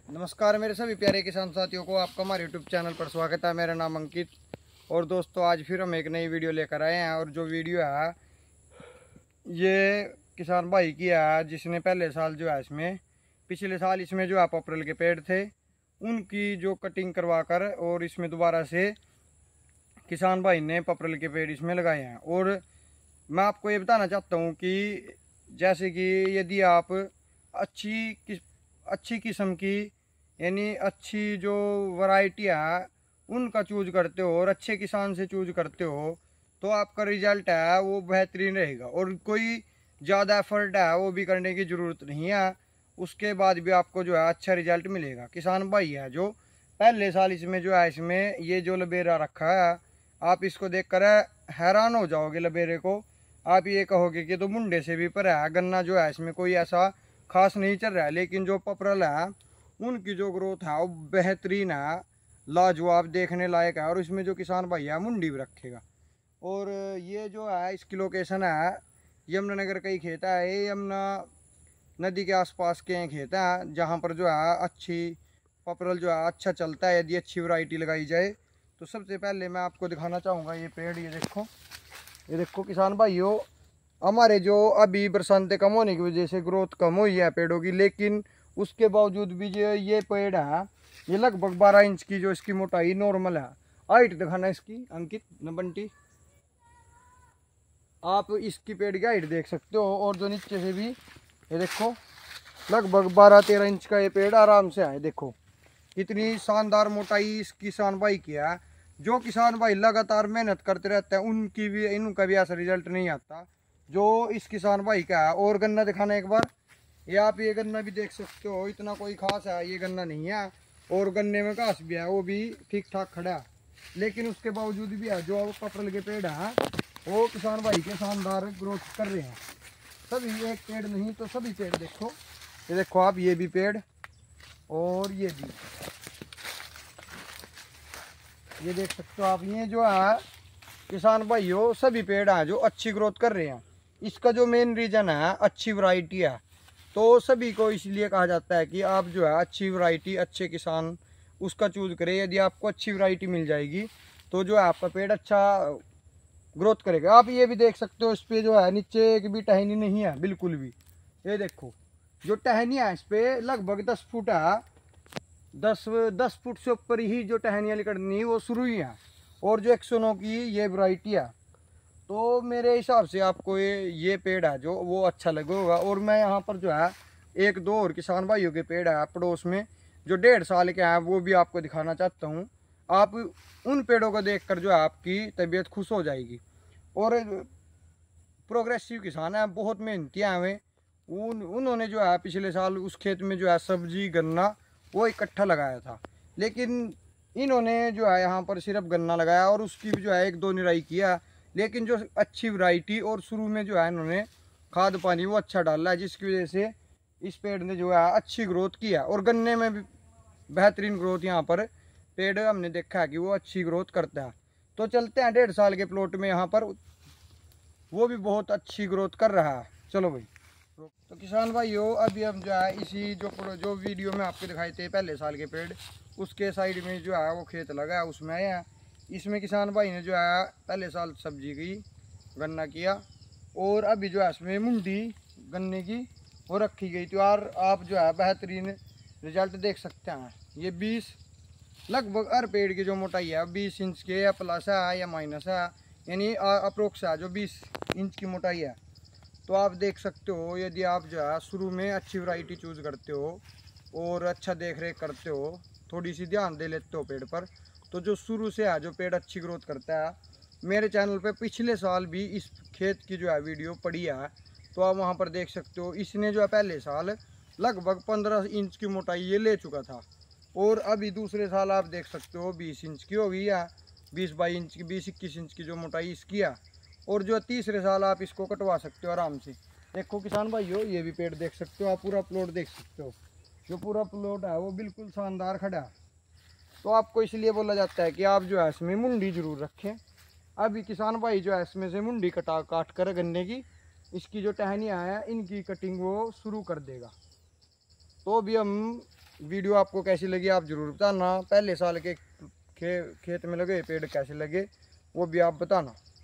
नमस्कार मेरे सभी प्यारे किसान साथियों को, आपका हमारे यूट्यूब चैनल पर स्वागत है। मेरा नाम अंकित और दोस्तों आज फिर हम एक नई वीडियो लेकर आए हैं। और जो वीडियो है ये किसान भाई की है जिसने पहले साल जो है पिछले साल इसमें जो है पपरल के पेड़ थे उनकी जो कटिंग करवा कर और इसमें दोबारा से किसान भाई ने पपरल के पेड़ इसमें लगाए हैं। और मैं आपको ये बताना चाहता हूँ कि जैसे कि यदि आप अच्छी किस्म की यानी अच्छी जो वैरायटी है उनका चूज करते हो और अच्छे किसान से चूज करते हो तो आपका रिजल्ट है वो बेहतरीन रहेगा। और कोई ज़्यादा एफर्ट है वो भी करने की ज़रूरत नहीं है, उसके बाद भी आपको जो है अच्छा रिजल्ट मिलेगा। किसान भाई है जो पहले साल इसमें जो है इसमें ये जो लबेरा रखा है आप इसको देखकर हैरान हो जाओगे। लबेरे को आप ये कहोगे कि तो मुंडे से भी पर है। गन्ना जो है इसमें कोई ऐसा खास नहीं चल रहा है, लेकिन जो पपरल है उनकी जो ग्रोथ है वो बेहतरीन है, लाजवाब, देखने लायक है। और इसमें जो किसान भाई है मुंडी भी रखेगा। और ये जो है इसकी लोकेशन है यमुनानगर का ही खेत है। ये यमुना नदी के आसपास के खेत हैं जहाँ पर जो है अच्छी पपरल जो है अच्छा चलता है यदि अच्छी वैरायटी लगाई जाए। तो सबसे पहले मैं आपको दिखाना चाहूँगा ये पेड़। ये देखो किसान भाइयों, हमारे जो अभी बरसातें कम होने की वजह से ग्रोथ कम हुई है पेड़ों की, लेकिन उसके बावजूद भी जो ये पेड़ है ये लगभग 12 इंच की जो इसकी मोटाई नॉर्मल है। हाइट दिखाना इसकी अंकित न बंटी, आप इसकी पेड़ की हाइट देख सकते हो। और जो नीचे से भी ये देखो लगभग 12-13 इंच का ये पेड़ आराम से है। देखो कितनी शानदार मोटाई इस किसान भाई की है। जो किसान भाई लगातार मेहनत करते रहते हैं इनका भी ऐसा रिजल्ट नहीं आता जो इस किसान भाई का है। और गन्ना दिखाना एक बार, ये आप ये गन्ना भी देख सकते हो, इतना कोई खास है ये गन्ना नहीं है। और गन्ने में घास भी है वो भी ठीक ठाक खड़ा है, लेकिन उसके बावजूद भी है जो पपरल के पेड़ हैं वो किसान भाई के शानदार ग्रोथ कर रहे हैं। सभी एक पेड़ नहीं तो सभी पेड़ देखो, ये देखो आप ये भी पेड़ और ये भी ये देख सकते हो आप। ये जो है किसान भाइयों सभी पेड़ हैं जो अच्छी ग्रोथ कर रहे हैं। इसका जो मेन रीज़न है अच्छी वैरायटी है। तो सभी को इसलिए कहा जाता है कि आप जो है अच्छी वैरायटी अच्छे किसान उसका चूज करें। यदि आपको अच्छी वैरायटी मिल जाएगी तो जो है आपका पेड़ अच्छा ग्रोथ करेगा। आप ये भी देख सकते हो इस पर जो है नीचे एक भी टहनी नहीं है बिल्कुल भी। ये देखो जो टहनी है इस पर लगभग 10 फुट है, 10 फुट से ऊपर ही जो टहनियाँ निकलनी वो शुरू ही है। और जो 109 की ये वैरायटी है तो मेरे हिसाब से आपको ये पेड़ है जो वो अच्छा लगेगा। और मैं यहाँ पर जो है एक दो और किसान भाइयों के पेड़ है पड़ोस में जो 1.5 साल के हैं वो भी आपको दिखाना चाहता हूँ। आप उन पेड़ों को देखकर जो है आपकी तबीयत खुश हो जाएगी। और प्रोग्रेसिव किसान है, बहुत मेहनती हैं वे। उन्होंने जो है पिछले साल उस खेत में जो है सब्जी गन्ना वो इकट्ठा लगाया था, लेकिन इन्होंने जो है यहाँ पर सिर्फ गन्ना लगाया और उसकी भी जो है 1-2 निराई किया। लेकिन जो अच्छी वैरायटी और शुरू में जो है इन्होंने खाद पानी वो अच्छा डाला है, जिसकी वजह से इस पेड़ ने जो है अच्छी ग्रोथ किया। और गन्ने में भी बेहतरीन ग्रोथ यहाँ पर पेड़ हमने देखा है कि वो अच्छी ग्रोथ करता है। तो चलते हैं 1.5 साल के प्लॉट में, यहाँ पर वो भी बहुत अच्छी ग्रोथ कर रहा है। चलो भाई। तो किसान भाइयों अभी हम जो है इसी जो वीडियो में आपको दिखाए थे पहले साल के पेड़ उसके साइड में जो है वो खेत लगा है उसमें आए हैं। इसमें किसान भाई ने जो है पहले साल सब्जी की गन्ना किया और अभी जो है इसमें मुंडी गन्ने की वो रखी गई। तो यार आप जो है बेहतरीन रिजल्ट देख सकते हैं। ये 20 लगभग हर पेड़ की जो मोटाई है 20 इंच के या प्लस है या माइनस है, यानी अप्रोक्स है जो 20 इंच की मोटाई है। तो आप देख सकते हो यदि आप जो है शुरू में अच्छी वैरायटी चूज़ करते हो और अच्छा देख रेख करते हो, थोड़ी सी ध्यान दे लेते हो पेड़ पर, तो जो शुरू से है जो पेड़ अच्छी ग्रोथ करता है। मेरे चैनल पे पिछले साल भी इस खेत की जो है वीडियो पड़ी है तो आप वहाँ पर देख सकते हो। इसने जो है पहले साल लगभग 15 इंच की मोटाई ये ले चुका था और अभी दूसरे साल आप देख सकते हो 20 इंच की हो गई है, 20-22 इंच की, 20-21 इंच की जो मोटाई इसकी है। और जो तीसरे साल आप इसको कटवा सकते हो आराम से। देखो किसान भाइयों ये भी पेड़ देख सकते हो आप, पूरा प्लॉट देख सकते हो। जो पूरा प्लॉट है वो बिल्कुल शानदार खड़ा है। तो आपको इसलिए बोला जाता है कि आप जो है इसमें मुंडी जरूर रखें। अभी किसान भाई जो है इसमें से मुंडी काट कर गन्ने की इसकी जो टहनियाँ हैं इनकी कटिंग वो शुरू कर देगा। तो भी हम वीडियो आपको कैसी लगी आप ज़रूर बताना। पहले साल के खेत में लगे पेड़ कैसे लगे वो भी आप बताना।